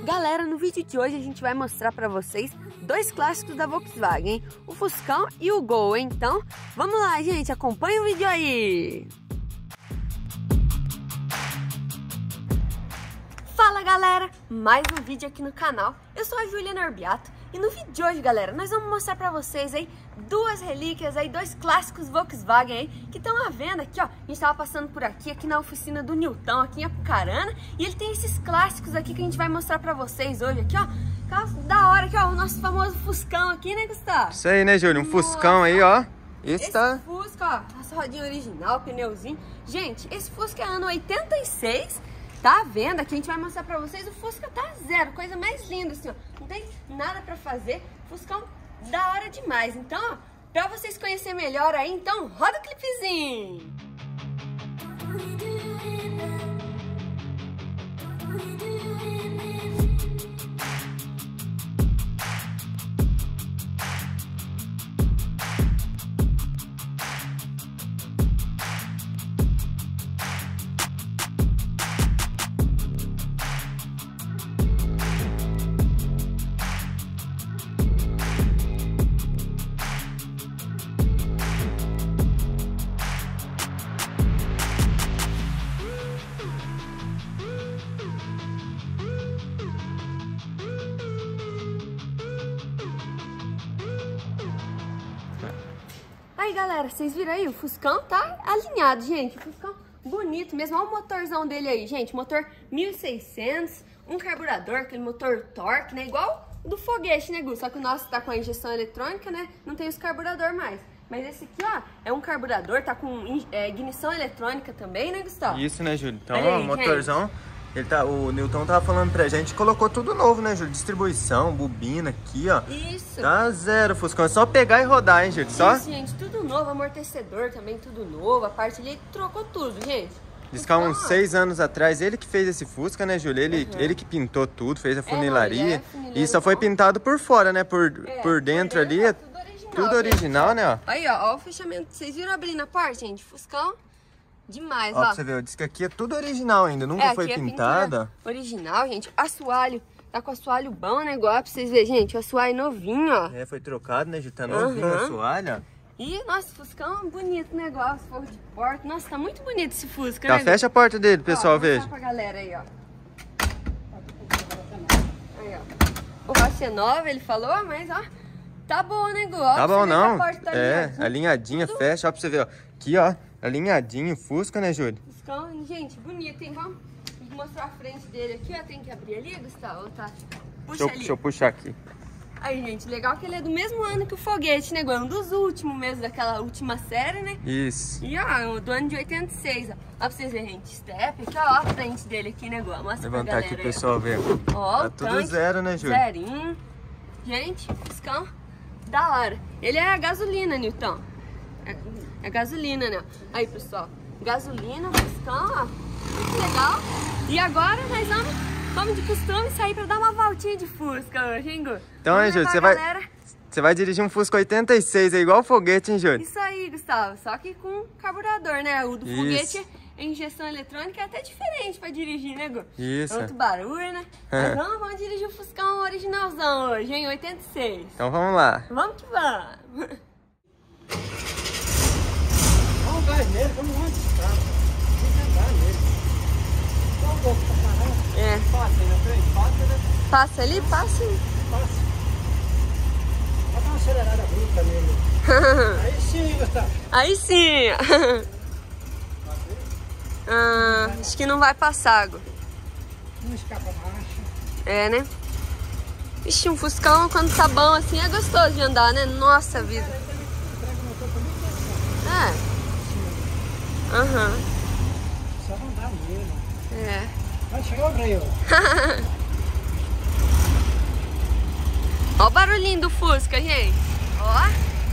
Galera, no vídeo de hoje a gente vai mostrar pra vocês dois clássicos da Volkswagen, hein? O Fuscão e o Gol, hein? Então, vamos lá, gente, acompanha o vídeo aí! Fala, galera! Mais um vídeo aqui no canal. Eu sou a Juliana Orbiato e no vídeo de hoje, galera, nós vamos mostrar pra vocês aí duas relíquias aí, dois clássicos Volkswagen aí, que estão à venda aqui, ó. A gente tava passando por aqui na oficina do Nilton, aqui em Apucarana, e ele tem esses clássicos aqui que a gente vai mostrar pra vocês hoje aqui, ó. Carro da hora aqui, ó, o nosso famoso Fuscão aqui, né, Gustavo? Isso aí, né, Júlio? Um Fuscão aí, ó. Esse Fusca, ó, essa rodinha original, pneuzinho. Gente, esse Fusca é ano 86, tá à venda, aqui a gente vai mostrar pra vocês. O Fusca tá zero, coisa mais linda assim, ó. Não tem nada pra fazer, Fuscão da hora demais. Então, ó, pra vocês conhecerem melhor aí, então roda o clipezinho. Aí, galera, vocês viram aí? O Fuscão tá alinhado, gente. O Fuscão bonito mesmo. Olha o motorzão dele aí, gente. Motor 1600, um carburador, aquele motor torque, né? Igual o do foguete, né, Gu? Só que o nosso tá com a injeção eletrônica, né? Não tem os carburador mais. Mas esse aqui, ó, é um carburador, tá com ignição eletrônica também, né, Gustavo? Isso, né, Júlio? Então, aí, ó, o motorzão, o Nilton tava falando pra gente, colocou tudo novo, né, Júlio? Distribuição, bobina aqui, ó. Isso. Tá zero, Fuscão. É só pegar e rodar, hein, Júlio? Só? Isso, gente, tudo novo. Amortecedor também, tudo novo. A parte ali, trocou tudo, gente. Diz que há uns 6 anos atrás, ele que fez esse Fusca, né, Júlio? Ele que pintou tudo, fez a funilaria. E só foi pintado por fora, né? Por dentro ali, é tudo original, né, ó. Aí, ó o fechamento. Vocês viram abrir na parte, gente? Fuscão. Demais, ó. Pra você ver, diz que aqui é tudo original ainda, nunca foi pintada. Original, gente. Assoalho. Tá com assoalho bom, né? Igual pra vocês verem, gente. O assoalho novinho, ó. É, foi trocado, né? Já tá novinho o assoalho, ó. E, nossa, Fuscão, bonito negócio, forro de porta. Nossa, tá muito bonito esse Fusca, Tá, né? fecha a porta dele, pessoal, veja. Vou mostrar pra galera aí, ó. Aí, ó. O rocha é nova, ele falou, mas, ó, tá bom, né, Gu? Ó, tá bom, não. Tá alinhadinha, tudo. Fecha, ó, pra você ver, ó. Aqui, ó, alinhadinho, Fusca, né, Júlio? Fuscão, gente, bonito, hein? Vamos mostrar a frente dele aqui, ó. Tem que abrir ali, Gustavo, tá? Puxa ali. Deixa eu puxar aqui. Aí, gente, legal que ele é do mesmo ano que o foguete, né, Gu? Um dos últimos mesmo, daquela última série, né? Isso. E, ó, do ano de 86, ó. Ó, pra vocês verem, gente, step aqui, ó, a frente dele aqui, né, Gu? Mostra pra galera aqui, pessoal, ver. Ó, tá tudo zero, né, Júlio? Zerinho. Gente, Fuscão, da hora. Ele é a gasolina, Nilton. É gasolina, né? Aí, pessoal, gasolina, Fuscão, ó. Muito legal. E agora nós vamos de costume sair pra dar uma voltinha de Fusca hoje, hein, Gu? Então, hein, Júlio, você vai dirigir um Fusca 86, é igual o foguete, hein, Júlio? Isso aí, Gustavo, só que com carburador, né? O do foguete é injeção eletrônica, é até diferente pra dirigir, né, Gu? Isso. É outro barulho, né? Mas vamos dirigir o Fuscão originalzão hoje, hein? 86. Então vamos lá. Vamos que vamos. Vamos andar nele, vamos onde está. Tem que andar nele. Só um pouco pra caramba. É. Passa aí na frente, passa, né? Passa ali, passa. Passa. Vai dar uma acelerada bruta nele. Aí sim, Gustavo. Aí sim. Acho que não vai passar, Gu. Não escapa marcha. É, né? Ixi, um Fuscão quando tá bom assim é gostoso de andar, né? Nossa vida. É. Aham. Só andar nele. É. Vai chegar o breu. Ó o barulhinho do Fusca, gente. Ó.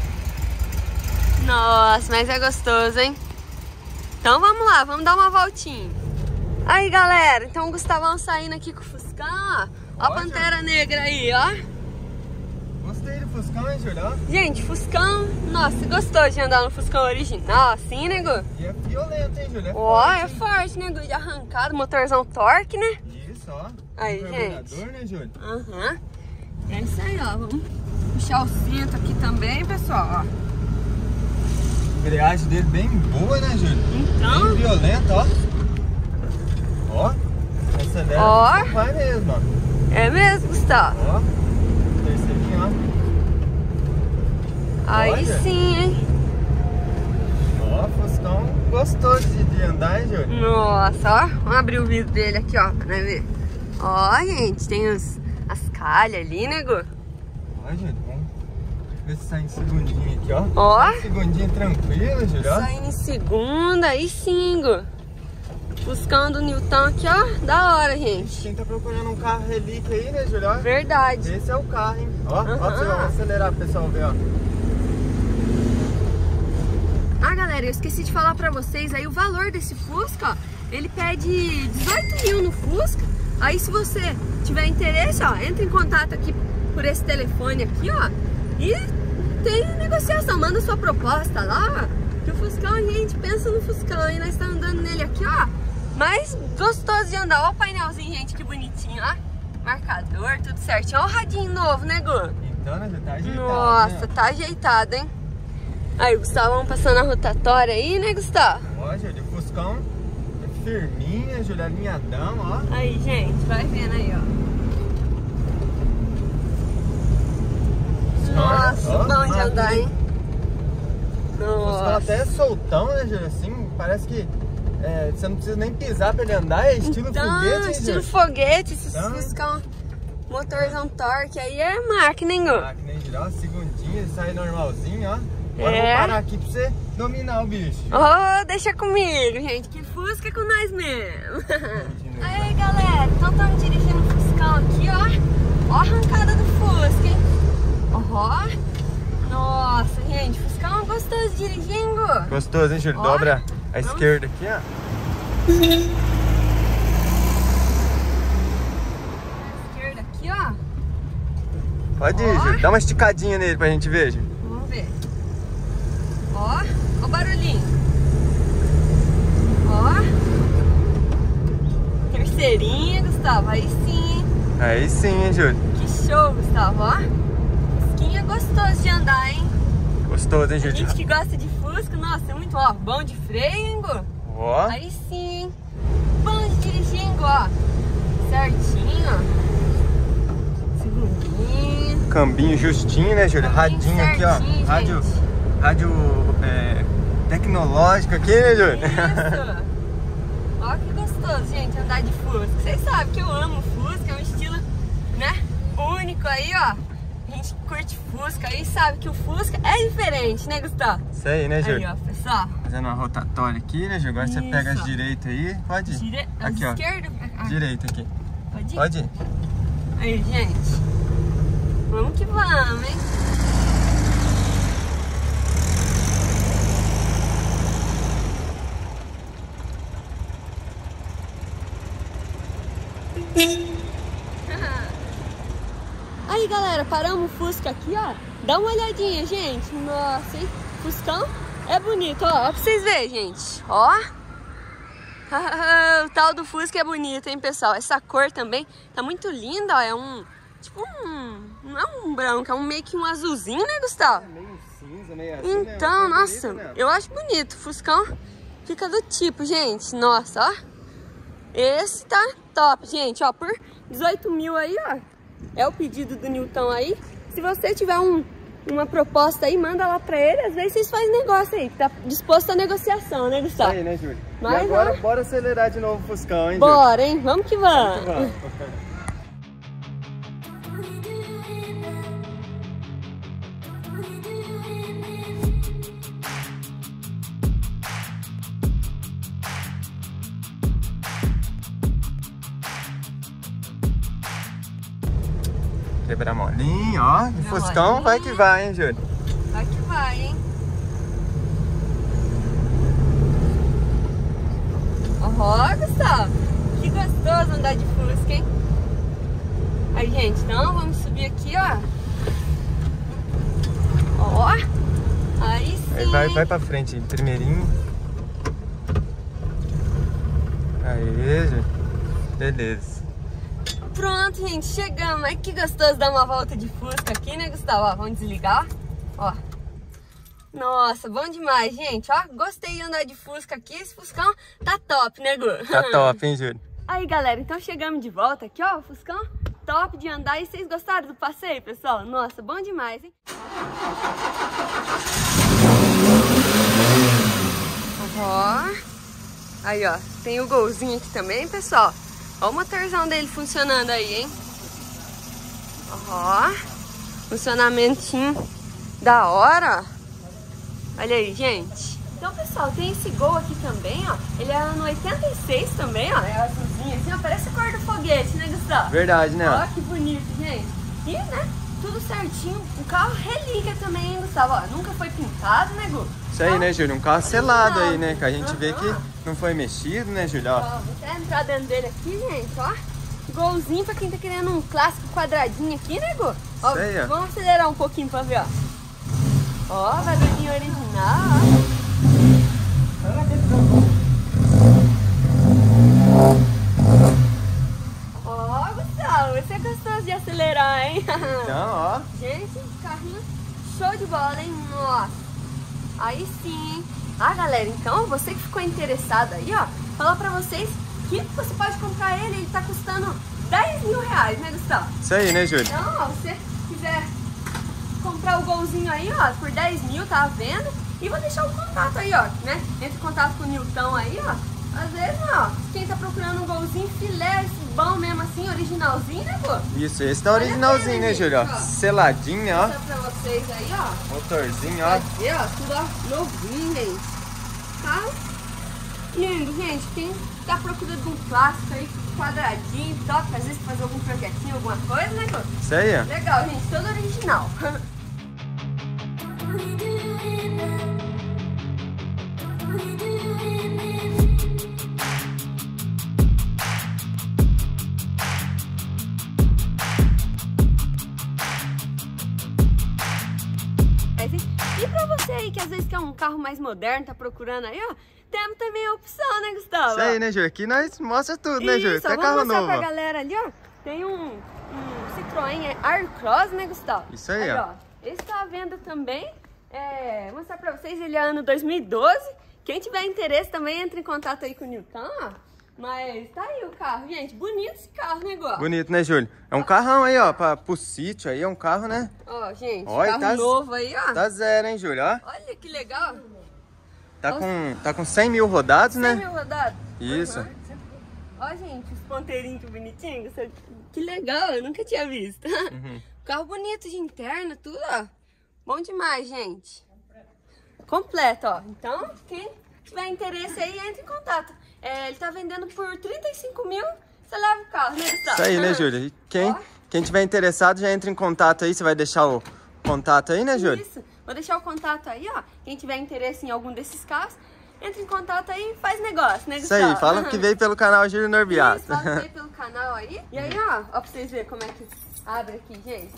Nossa, mas é gostoso, hein? Então vamos lá, vamos dar uma voltinha. Aí, galera, então o Gustavão saindo aqui com o Fuscão, ó. Ó a Pantera Negra aí, ó. Gostei do Fuscão, hein, Júlio? Gente, Fuscão, nossa, gostou de andar no Fuscão original assim, né, Gu? E é violento, hein, Júlio? Ó, é forte, né, Gu? De arrancado, motorzão torque, né? Isso. ó. Aí, Carburador, gente. né, Júlio? Aham. É isso aí, ó. Vamos puxar o cinto aqui também, pessoal, ó. A embreagem dele bem boa, né, Júlio? Então. Bem violenta, ó. Ó. Acelera. Ó. Vai mesmo, ó. É mesmo, Gustavo? Ó. Terceirinho, ó. Aí Olha. sim, hein? Ó, Fuscão gostoso de andar, hein, Júlio? Nossa, ó. Vamos abrir o vidro dele aqui, ó, pra ver. Ó, gente, tem as calhas ali, né, Gu? Ó, Júlio, vamos ver se sai em segundinho aqui, ó. Ó. Sai em segundinho tranquilo, Júlio, ó. Saindo em segunda, aí sim, Gu. Fuscão do Newton aqui, ó. Da hora, gente. Quem tá procurando um carro relíquia aí, né, Júlio? Ó, Verdade. esse é o carro, hein? Ó, Aham. ó, vamos acelerar pro pessoal ver, ó. Ah, galera, eu esqueci de falar pra vocês aí o valor desse Fusca, ó. Ele pede 18 mil no Fusca. Aí se você tiver interesse, ó, entra em contato aqui por esse telefone aqui, ó. E tem negociação, manda sua proposta lá, ó. Que o Fuscão, gente, pensa no Fuscão, e nós estamos andando nele aqui, ó. Mas gostoso de andar, ó o painelzinho, gente, que bonitinho, ó. Marcador, tudo certinho. Ó o radinho novo, né, Gu? Então, né, já tá ajeitado, Nossa, né? tá ajeitado, hein? Aí, o Gustavão passando a rotatória aí, né, Gustavo? Ó, Júlio, o Fuscão é firminho, Júlio, alinhadão, ó. Aí, gente, vai vendo aí, ó. Nossa, Ó, bom de maravilha. andar, hein? O Fuscão Nossa. até é soltão, né, Júlio? Assim, parece que você não precisa nem pisar pra ele andar, é estilo Então, foguete, hein, estilo Júlio? foguete, esses Então. Fuscão, motorzão torque, aí é máquina, hein, Gu? Ah, que nem girar, ó, segundinho, ele sai normalzinho, ó. Agora É. vou parar aqui pra você dominar o bicho. Oh, deixa comigo, gente, que Fusca é com nós mesmo. Aí, galera, então estamos dirigindo o Fuscão aqui, ó. Ó a arrancada do Fusca, hein? Ó. Nossa, gente, Fuscão é gostoso de dirigir, hein, Gu? Gostoso, hein, Júlio? Ó. Dobra a Vamos. esquerda aqui, ó. Esquerda aqui, ó. Pode ir, Ó. Júlio. Dá uma esticadinha nele pra gente ver, Júlio. Vamos ver. Ó, ó o barulhinho. Ó. Terceirinha, Gustavo. Aí sim, hein? Aí sim, hein, Júlio. Que show, Gustavo, ó. Fusquinha gostoso de andar, hein? Gostoso, hein, A Júlio? gente que gosta de Fusca, nossa, é muito, ó. Bom de freio, hein, Gu? Ó. Aí sim, hein? Bom de dirigir, hein, Gu, ó. Certinho, ó. Segundinho. Cambinho justinho, né, Júlio? Cambinho Radinho aqui, ó. certinho, Rádio, gente. rádio tecnológico aqui, né, Júlio? Isso! Ó que gostoso, gente, andar de Fusca. Vocês sabem que eu amo Fusca, é um estilo, né, único aí, ó. A gente curte Fusca aí, sabe que o Fusca é diferente, né, Gustavo? Isso aí, né, Aí, Júlio? ó, pessoal. Fazendo uma rotatória aqui, né, Júlio? Agora você Isso. pega as direitas aí. Pode ir. Aqui, ó. Esquerda. Direita aqui. Pode ir? Pode ir. Aí, gente. Vamos que vamos, hein? Aí, galera, paramos o Fusca aqui, ó. Dá uma olhadinha, gente. Nossa, hein? Fuscão é bonito, ó. Ó pra vocês verem, gente. Ó. O tal do Fusca é bonito, hein, pessoal? Essa cor também tá muito linda, ó. É um... Tipo um... Não é um branco, é um meio que um azulzinho, né, Gustavo? Meio cinza, meio assim, né? Então, Uma cor nossa, bonita, né? eu acho bonito. Fuscão fica do tipo, gente. Nossa, ó. Esse tá top, gente, ó. Por 18 mil aí, ó. É o pedido do Newton aí. Se você tiver uma proposta aí, manda lá pra ele. Às vezes vocês fazem negócio aí. Tá disposto à negociação, né, Gustavo? Isso aí, né, Júlio? Mas e agora, vamos. bora acelerar de novo o Fuscão, hein, Júlio? Bora, hein? Vamos que vamos. Vamos. Quebrar molinho, ó. O Fuscão molinho. vai que vai, hein, Júlio? Vai que vai, hein? Ó, Gustavo. Que gostoso andar de Fusca, hein? Aí, gente, então vamos subir aqui, ó. Ó. Aí sim. Aí vai pra frente, primeirinho. Aí, Júlio. Beleza. Pronto, gente, chegamos. Ai, que gostoso dar uma volta de Fusca aqui, né, Gustavo? Ó, vamos desligar, ó. Nossa, bom demais, gente, ó. Gostei de andar de Fusca aqui. Esse Fuscão tá top, né, Gu? Tá top, hein, Júlio? Aí, galera, então chegamos de volta aqui, ó. Fuscão top de andar. E vocês gostaram do passeio, pessoal? Nossa, bom demais, hein? Ó. Aí, ó, tem o golzinho aqui também, pessoal. Ó o motorzão dele funcionando aí, hein? Ó, funcionamentinho da hora. Olha aí, gente. Então, pessoal, tem esse Gol aqui também, ó. Ele é ano 86 também, ó. É azulzinho assim, ó. Parece a cor do foguete, né, Gustavo? Verdade, né? Ó, que bonito, gente. E, né, tudo certinho. Um carro relíquia também, hein, Gustavo? Ó, nunca foi pintado, né, Gu? Isso aí, né, Júlio? Um carro selado aí, né? Que a gente vê que não foi mexido, né, Júlio? Ó, vou até entrar dentro dele aqui, gente, ó. Golzinho pra quem tá querendo um clássico quadradinho aqui, né, Gu? Ó, isso aí, ó. Vamos acelerar um pouquinho pra ver, ó. Ó, barulhinho original, ó. Ó, Gustavo, você é gostoso de acelerar, hein? então, ó. Gente, carrinho show de bola, hein? Nossa. Aí sim. Ah, galera, então você que ficou interessado aí, ó, falar pra vocês que você pode comprar ele tá custando 10 mil reais, né, Gustavo? Isso aí, né, Júlio? Então, ó, se você quiser comprar o Golzinho aí, ó, por 10 mil, tá vendo? E vou deixar o contato aí, ó, né? Entre em contato com o Nilton aí, ó. Às vezes, ó, quem tá procurando um Golzinho filé, esse bom mesmo assim, originalzinho, né, pô? Isso, esse tá originalzinho, né, Júlio? Ó, seladinho, ó. Vou mostrar pra vocês aí, ó. Motorzinho, ó. Pode ver, ó, tudo ó, novinho, gente. Tá lindo, gente. Quem tá procurando de um clássico aí, quadradinho, top, às vezes fazer algum projetinho, alguma coisa, né, pô? Isso aí, ó. Legal, gente, todo original. E pra você aí que às vezes quer um carro mais moderno, tá procurando aí, ó, temos também a opção, né, Gustavo? Isso aí, né, Júlio? Aqui nós mostra tudo, né, Júlio? Até carro novo. Vamos mostrar pra galera ali, ó. Tem um Citroën Aircross, né, Gustavo? Isso aí, ó. Esse tá à venda também. Vou mostrar pra vocês, ele é ano 2012. Quem tiver interesse também entra em contato aí com o Nilton, ó. Mas tá aí o carro, gente. Bonito esse carro, né, Gó? Bonito, né, Júlio? É um carrão aí, ó, pro sítio aí, é um carro, né? Ó, gente, olha, carro novo aí, ó. Tá zero, hein, Júlio, ó. Olha que legal. Tá com 100 mil rodados, 100 né? 100 mil rodados? Isso. Ó, gente, os ponteirinhos que bonitinhos. Que legal, eu nunca tinha visto. Carro bonito de interna, tudo, ó. Bom demais, gente. Completo, ó. Então, quem tiver interesse aí, entra em contato. Ele tá vendendo por 35 mil, você leva o carro, né, Gustavo? Isso aí, né, Júlia? E quem tiver interessado, já entra em contato aí. Você vai deixar o contato aí, né, Júlia? Isso. Vou deixar o contato aí, ó. Quem tiver interesse em algum desses carros, entra em contato aí e faz negócio, né, Gustavo? Isso aí, fala que veio pelo canal Júlio Norbiato. Isso, fala que veio pelo canal aí. E aí, ó pra vocês verem como é que abre aqui, gente.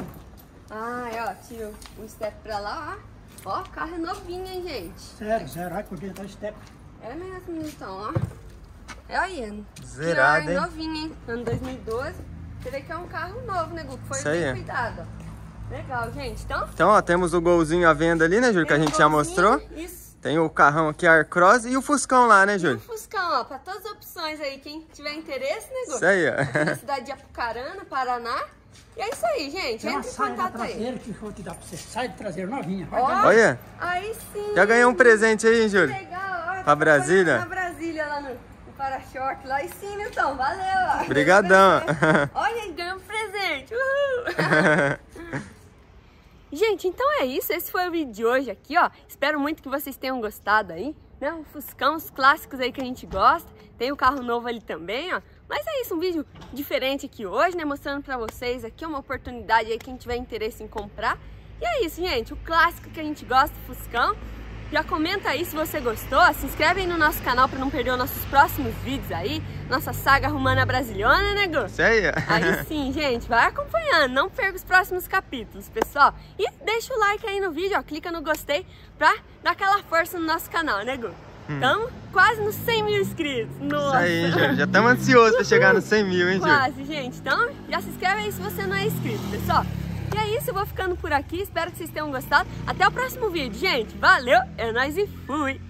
Ó, tira o step pra lá, ó. Ó, o carro é novinho, hein, gente? Zero, ai, porque tá step. É mesmo, então, ó. É aí, zerado, hein? Novinho, hein? Ano 2012. Você vê que é um carro novo, né, Gu? Foi isso aí, bem cuidado, ó. Legal, gente. Então, ó, temos o Golzinho à venda ali, né, Júlio? Que a gente já mostrou. Isso. Tem o carrão aqui, Aircross, e o Fuscão lá, né, Júlio? E o Fuscão, ó, pra todas as opções aí. Quem tiver interesse, né, Gu? Isso aí, ó. Aqui na cidade de Apucarana, Paraná. E é isso aí, gente. Tem uma Entra em saia contato traseira aí. que vou te dar pra você. Saia traseira novinha. Ó, olha. Aí sim. Já ganhou um presente aí, hein, Júlio? Legal, ó. Pra Brasília? Pra Brasília, lá no para-choque. Lá e sim, então. Valeu, ó. Obrigadão. Olha, ganhou um presente. Uhul. Gente, então é isso. Esse foi o vídeo de hoje aqui, ó. Espero muito que vocês tenham gostado aí, né? Um Fuscão, os clássicos aí que a gente gosta. Tem o carro novo ali também, ó. Mas é isso, um vídeo diferente aqui hoje, né? Mostrando pra vocês aqui uma oportunidade aí, quem tiver interesse em comprar. E é isso, gente. O clássico que a gente gosta, o Fuscão. Já comenta aí se você gostou, se inscreve aí no nosso canal para não perder os nossos próximos vídeos aí, nossa saga romana brasileira, né, Gu? Isso aí. Aí sim, gente, vai acompanhando, não perca os próximos capítulos, pessoal. E deixa o like aí no vídeo, ó, clica no gostei pra dar aquela força no nosso canal, né, Gu? Estamos quase nos 100 mil inscritos. Nossa. Isso aí, já estamos ansiosos para chegar nos 100 mil, hein, Ju? Quase, gente. Então, já se inscreve aí se você não é inscrito, pessoal. E é isso, eu vou ficando por aqui. Espero que vocês tenham gostado. Até o próximo vídeo, gente. Valeu, é nóis e fui!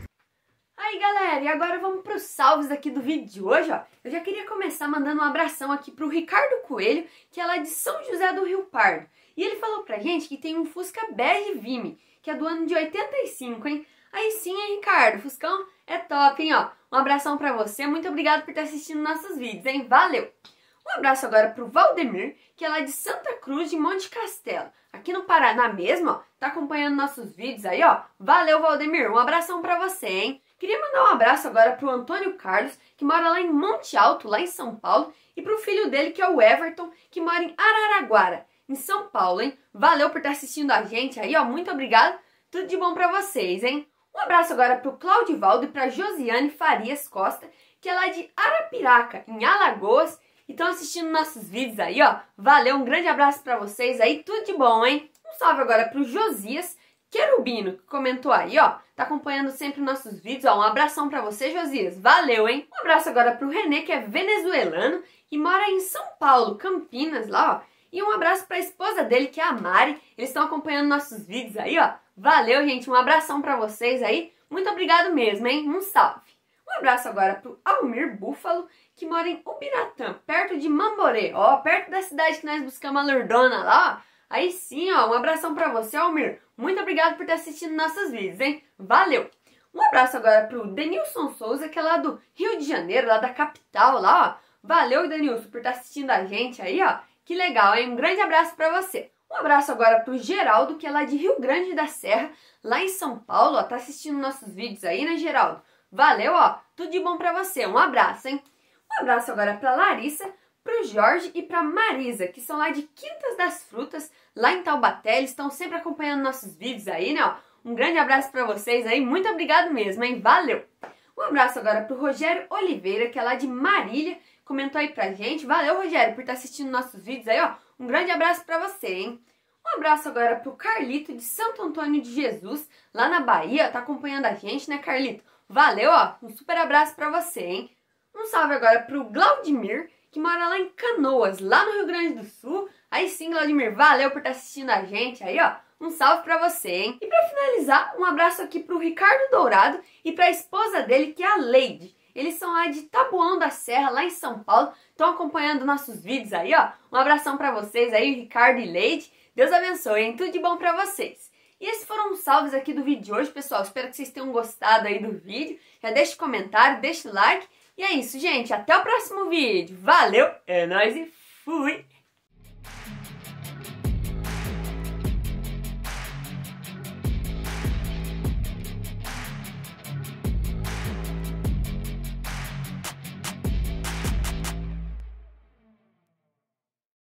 Aí, galera, e agora vamos para os salves aqui do vídeo de hoje, ó. Eu já queria começar mandando um abração aqui pro Ricardo Coelho, que é lá de São José do Rio Pardo. E ele falou pra gente que tem um Fusca bege Vime, que é do ano de 85, hein? Aí sim, hein, Ricardo? Fuscão é top, hein, ó. Um abração pra você, muito obrigado por estar assistindo nossos vídeos, hein? Valeu! Um abraço agora pro Valdemir, que é lá de Santa Cruz de Monte Castelo, aqui no Paraná mesmo, ó. Tá acompanhando nossos vídeos aí, ó. Valeu, Valdemir, um abração pra você, hein? Queria mandar um abraço agora pro Antônio Carlos, que mora lá em Monte Alto, lá em São Paulo, e pro filho dele, que é o Everton, que mora em Araraguara, em São Paulo, hein? Valeu por estar assistindo a gente aí, ó. Muito obrigado. Tudo de bom pra vocês, hein? Um abraço agora pro Claudivaldo e pra Josiane Farias Costa, que é lá de Arapiraca, em Alagoas, e estão assistindo nossos vídeos aí, ó. Valeu, um grande abraço pra vocês aí. Tudo de bom, hein? Um salve agora pro Josias Querubino, que comentou aí, ó. Tá acompanhando sempre nossos vídeos, ó. Um abração pra você, Josias. Valeu, hein? Um abraço agora pro Renê, que é venezuelano e mora em São Paulo, Campinas, lá, ó. E um abraço pra esposa dele, que é a Mari. Eles estão acompanhando nossos vídeos aí, ó. Valeu, gente. Um abração pra vocês aí. Muito obrigado mesmo, hein? Um salve. Um abraço agora pro Almir Búfalo, que mora em Ubiratã, perto de Mamborê, ó. Perto da cidade que nós buscamos a Lordona lá, ó. Aí sim, ó, um abração pra você, Almir. Muito obrigado por estar assistindo nossos vídeos, hein? Valeu! Um abraço agora pro Denilson Souza, que é lá do Rio de Janeiro, lá da capital, lá, ó. Valeu, Denilson, por estar assistindo a gente aí, ó. Que legal, hein? Um grande abraço pra você. Um abraço agora pro Geraldo, que é lá de Rio Grande da Serra, lá em São Paulo, ó. Tá assistindo nossos vídeos aí, né, Geraldo? Valeu, ó. Tudo de bom pra você. Um abraço, hein? Um abraço agora pra Larissa, pro Jorge e pra Marisa, que são lá de Quintas das Frutas, lá em Taubaté. Eles estão sempre acompanhando nossos vídeos aí, né, ó. Um grande abraço pra vocês aí, muito obrigado mesmo, hein, valeu! Um abraço agora pro Rogério Oliveira, que é lá de Marília, comentou aí pra gente. Valeu, Rogério, por estar assistindo nossos vídeos aí, ó. Um grande abraço pra você, hein. Um abraço agora pro Carlito de Santo Antônio de Jesus, lá na Bahia, tá acompanhando a gente, né, Carlito? Valeu, ó, um super abraço pra você, hein. Um salve agora pro Glaudimir, que mora lá em Canoas, lá no Rio Grande do Sul. Aí sim, Glaudimir, valeu por estar assistindo a gente aí, ó. Um salve pra você, hein? E pra finalizar, um abraço aqui pro Ricardo Dourado e pra esposa dele, que é a Leide. Eles são lá de Taboão da Serra, lá em São Paulo. Estão acompanhando nossos vídeos aí, ó. Um abração pra vocês aí, Ricardo e Leide. Deus abençoe, hein? Tudo de bom pra vocês. E esses foram os salves aqui do vídeo de hoje, pessoal. Espero que vocês tenham gostado aí do vídeo. Já deixa o comentário, deixa o like. E é isso, gente. Até o próximo vídeo. Valeu, é nóis e fui!